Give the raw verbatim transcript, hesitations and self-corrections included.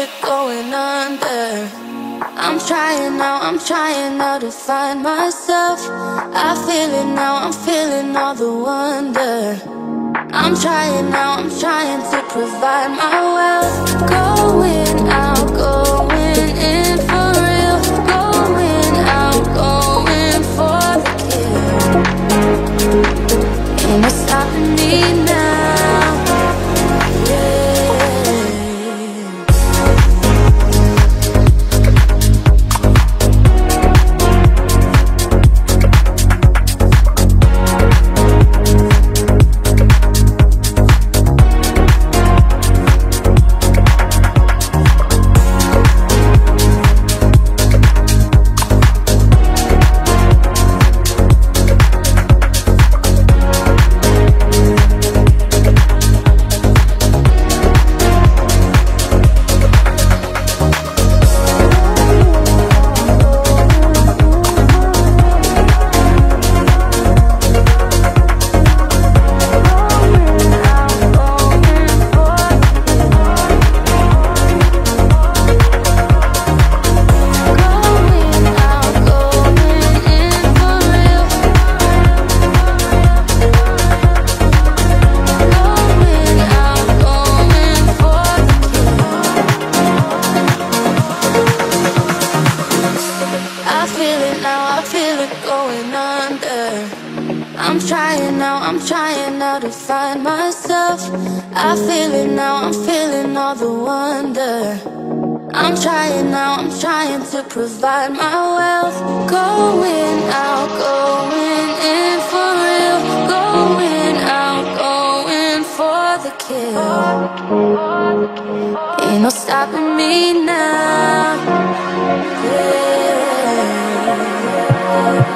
it going under. I'm trying now, I'm trying now to find myself. I feel it now, I'm feeling all the wonder. I'm trying now, I'm trying to provide my wealth. Going out, going in for real. Going out, going for the kill. Ain't no stopping me now. I'm trying now, I'm trying now to find myself. I feel it now, I'm feeling all the wonder. I'm trying now, I'm trying to provide my wealth. Going out, going in for real. Going out, going for the kill. Ain't no stopping me now. Yeah.